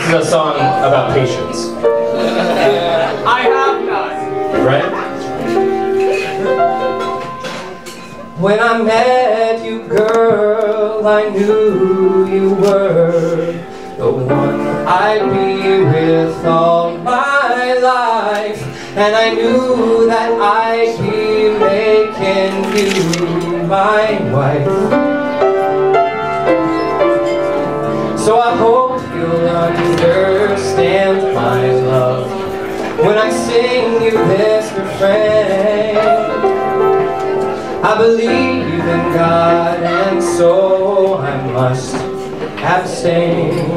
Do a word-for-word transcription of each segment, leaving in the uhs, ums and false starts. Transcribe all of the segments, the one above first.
is a song about patience. I have none. Right? When I met you, girl, I knew you were the one I'd be with all my life. And I knew that I'd be making you my wife. So I hope you'll understand my love when I sing you this refrain. I believe in God, and so I must abstain.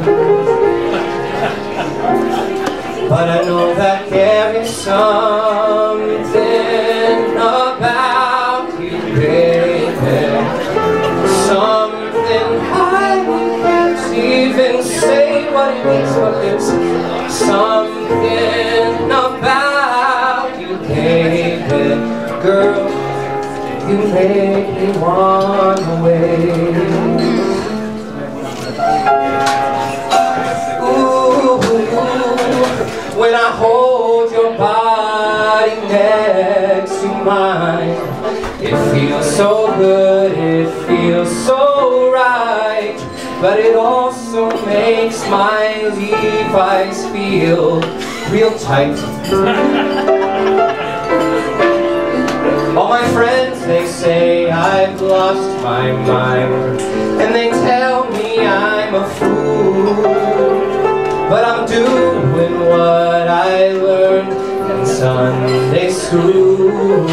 But I know that there is something about you, baby, something I can't even say what it is, but there's something about you, baby, girl. You make me wanna wait. Ooh, when I hold your body next to mine, it feels so good, it feels so right. But it also makes my Levi's feel real tight. All my friends, they say I've lost my mind, and they tell me I'm a fool. But I'm doing what I learned in Sunday school.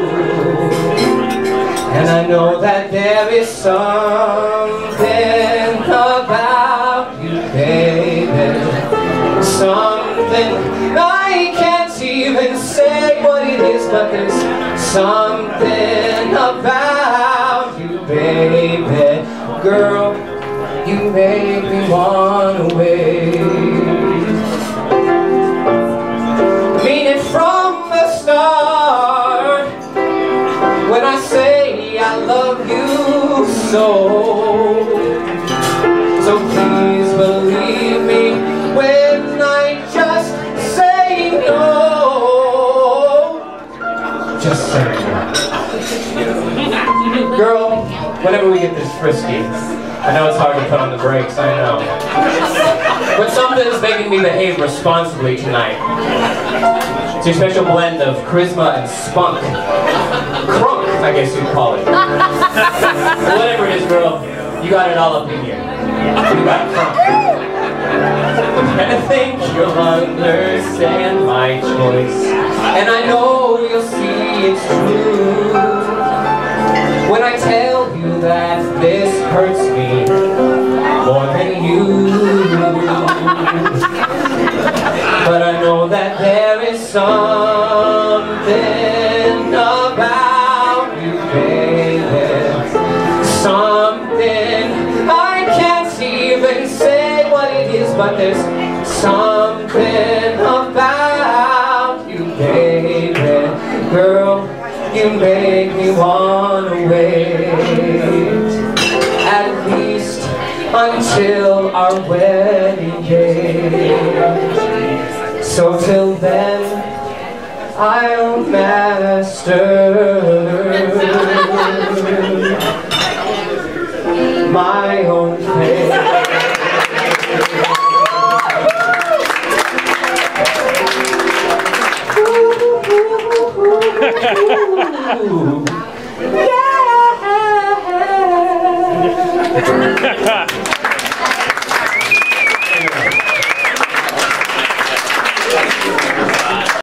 And I know that there is something about you, baby, something I can't even say what it is, but there's something about you, baby, girl, you make me wanna wait. Mean it from the start, when I say I love you so. So please believe me when I just say no. Just say no. Girl, whenever we get this frisky, I know it's hard to put on the brakes, I know. But something's making me behave responsibly tonight. It's your special blend of charisma and spunk. Crunk, I guess you'd call it. Whatever it is, girl, you got it all up in here. You got crunk. I think you'll understand my choice, and I know you'll see it's true when I tell you that this hurts me more than you. But I know that there is something about you, baby, something I can't even say what it is, but there's something about you, baby, girl, you make me wanna wait, at least until our wedding day. So till then, I'll master my own fate. Ooh, yeah.